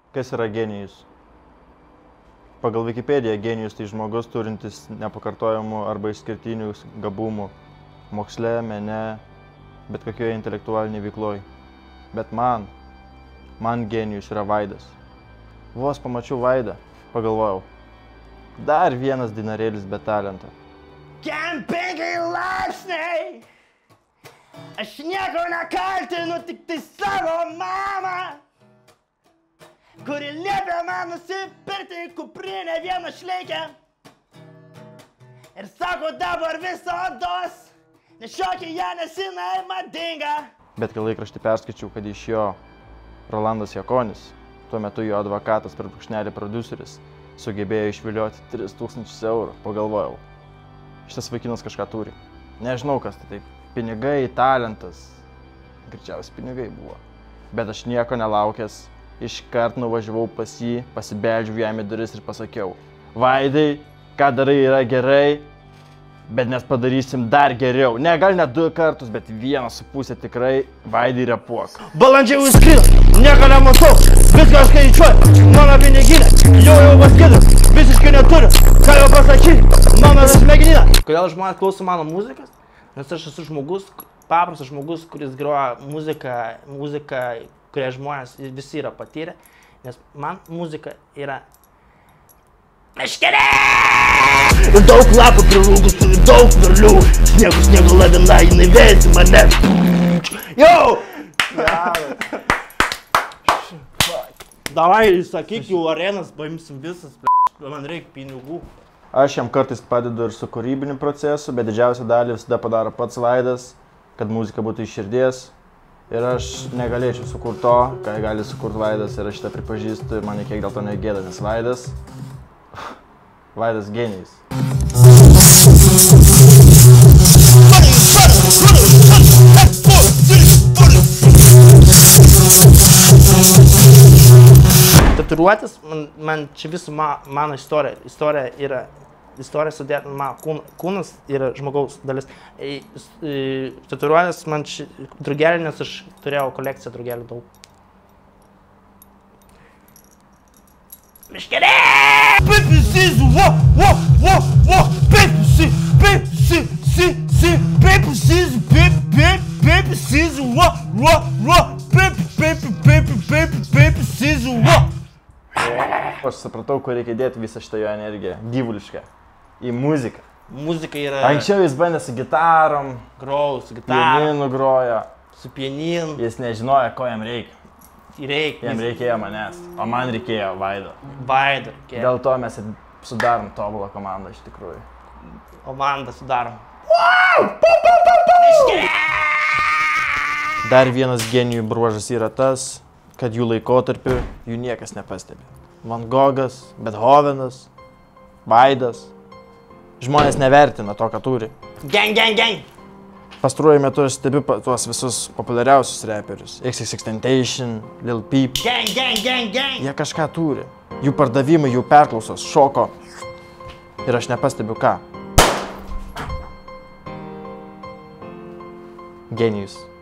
Kas yra genijus? Pagal Wikipediją genijus tai žmogus turintis nepakartojamų arba išskirtinių gabumų moksle, mene, bet kokioje intelektualinėje veikloje. Bet man genijus yra Vaidas. Vos pamačiau Vaidą, pagalvojau, dar vienas dinarėlis be talento. Kem 5 laipsniai, aš nieko nekaltinu, tik tai savo mamą, kuri liepė man nusipirkti kuprinę vieną šleikę. Ir sako, dabar visados, nešiokį ją, nes jinai madinga. Bet kai laikraštį perskaičiau, kad iš jo Rolandas Jakonis, tuo metu jo advokatas per brūkšnelį prodiuseris, sugebėjo išvilioti 3000 eurų, pagalvojau, šitas vaikinas kažką turi. Nežinau, kas tai taip. Pinigai, talentas. Greičiausiai pinigai buvo. Bet aš nieko nelaukęs. Iškart nuvažiavau pas jį, pasibeldžiau jam į duris ir pasakiau, Vaidai, ką darai yra gerai, bet mes padarysim dar geriau. Ne, gal ne 2 kartus, bet 1,5 tikrai Vaidai repuok. Balandžiai užskrilo, nieko nematau, viską skaičiuoju, mano piniginė, jau paskidus, visiškai neturiu, ką jau pasakyti, mano smegenina. Kodėl žmonės klauso mano muzikos? Nes aš esu žmogus, paprastas žmogus, kuris groja muziką, kurie žmonės visi yra patyrę, nes man muzika yra meškerė! Ir daug lapų prirūgusių, ir daug varlių, sniego lavina, jinai vėsi mane. Jau! Davai, sakyk, jau arenas paimsim visas, man reikia pinigų. Aš jam kartais padedu ir su kūrybiniu procesu, bet didžiausią dalį visada padaro pats Vaidas, kad muzika būtų iš širdies. Ir aš negalėčiau sukurti to, ką gali sukurti Vaidas, ir aš šitą pripažįstu, ir man kiek dėl to negėda, nes Vaidas genijus. Tatuiruotis, man čia visų mano istorija sudėta, kūnas yra žmogaus dalis. Tatuiruotis man drugelį, nes aš turėjau kolekciją drugelių daug. Miškerė! Aš supratau, kur reikia dėti visą šitą jo energiją, gyvulišką, į muziką. Muzika yra... Anksčiau jis bandė su gitarom, Grojau su gitarom, pianinu grojo. su pianinu. Jis nežinojo, ko jam reikia. Jam reikėjo manęs, o man reikėjo Vaido. Vaido. Dėl to mes sudarom tobulą komandą iš tikrųjų. Komandą sudarom. Dar vienas genijų bruožas yra tas, kad jų laikotarpiu jų niekas nepastebi. Van Gogas, Bethovenas, Vaidas. Žmonės nevertina to, ką turi. Gang! Pastaruoju metu aš stebiu tuos visus populiariausius reperius. XXXTentacion, Lil Peep. Gang! Jie kažką turi. Jų pardavimai, jų perklausos šoko. Ir aš nepastebiu ką. Genijus.